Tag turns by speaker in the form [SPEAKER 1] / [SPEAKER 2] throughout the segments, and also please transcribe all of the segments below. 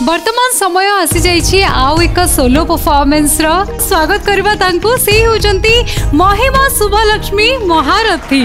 [SPEAKER 1] वर्तमान समय आसी जाइछि आउ एक सोलो परफॉर्मेंस रो स्वागत करबा तांको से होजंती महिमा शुभलक्ष्मी महारथी।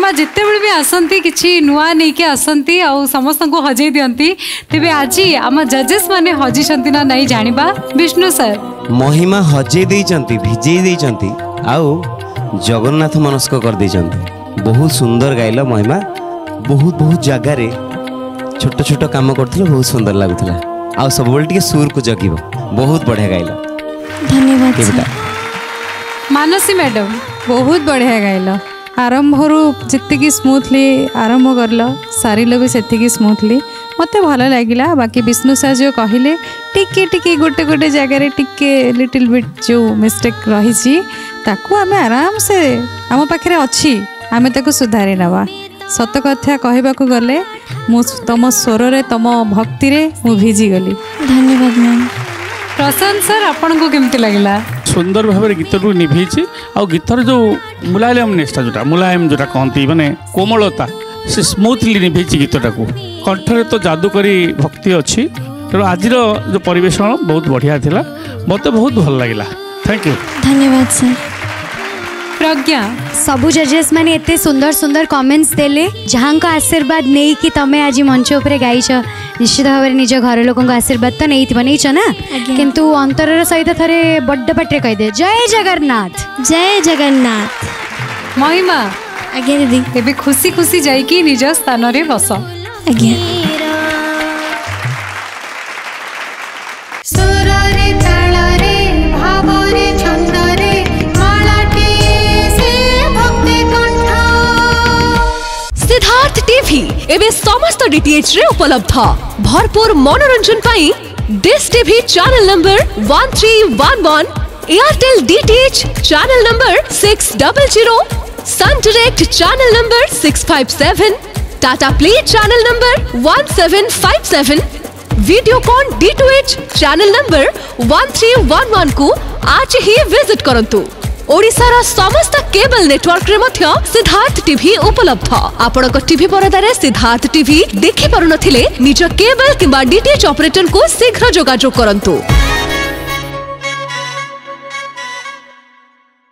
[SPEAKER 1] महिमा जिते बेले भी आसती किसी नुआ नहीं के आसती आ समस्त को हजई दियंती तेबे आज आम जजेस माने हजिसंती ना नहीं जानिबा विष्णु सर
[SPEAKER 2] महिमा हजई देइचंती भिजई देइचंती आउ जगन्नाथ मनस्क कर देइचंती बहुत सुंदर गाइल महिमा बहुत बहुत जगह रे छोट छोट काम करथिल बहुत सुंदर लागुथला आ सब बोल टिके सुर को जगिबो बहुत बढ़िया गाइल
[SPEAKER 3] धन्यवाद
[SPEAKER 1] मानसी मैडम
[SPEAKER 4] बहुत बढ़िया गाइल आरंभ जी स्मूथली आरंभ करल सारिल भी से स्मूथली मत भल लगिला बाकी विष्णु सर जो कहले टिके टिके गोटे गोटे जगार टिके लिटिल बिट जो मिस्टेक रही आम आराम से आम पाखे अच्छी आम ताको सुधारी नवा सत कथा कहवाक गले तुम स्वर रे तुम भक्ति रे मु भिजी गली
[SPEAKER 3] धन्यवाद मैम
[SPEAKER 1] प्रशांत सर आपन को केमती लगला
[SPEAKER 5] सुंदर भाव गीत को निभेची आ गीतर जो मुलायमनेसटा जोटा मुलायम जोटा कहती माने कोमलता से स्मूथली निभेची गीतटा को कंठरे तो जादूकरी भक्ति अच्छी तेणु आज जो परिवेशन बहुत बढ़िया थिला मत बहुत भल लगिला थैंक यू
[SPEAKER 3] धन्यवाद सर
[SPEAKER 1] प्रज्ञा
[SPEAKER 6] सबु जजेस माने एते सुंदर सुंदर कमेंट्स देले जहां का आशीर्वाद नहीं कि तमे आज मंच ऊपर गाइछ निश्चित भाव निज घर लोक आशीर्वाद तो नहीं ना किंतु अंतर सहित थरे बड्ड पाटे कह दे जय जगन्नाथ
[SPEAKER 3] जय जगन्नाथ
[SPEAKER 1] महिमा
[SPEAKER 3] आज्ञा दीदी
[SPEAKER 1] तेबे खुशी खुशी जाइकी निज स्थान रे बस
[SPEAKER 3] आज्ञा
[SPEAKER 7] सिद्धार्थ टीवी एवं समस्त डीटीएच रे उपलब्ध भरपूर मनोरंजन पाई Dish TV channel number 1311 Airtel DTH channel number 600 Sun Direct channel number 657 Tata Play channel number 1757 Videocon D2H channel number 1311 को आज ही विजिट करंतु ओडिशार समस्त केबल नेटवर्क रे मध्य सिद्धार्थ टीवी उपलब्ध आपण टीवी परदारे सिद्धार्थ टीवी देखि पारु नथिले निज केबल किंबा डीटीएच ऑपरेटर को शीघ्र जोगाजोग करंतु।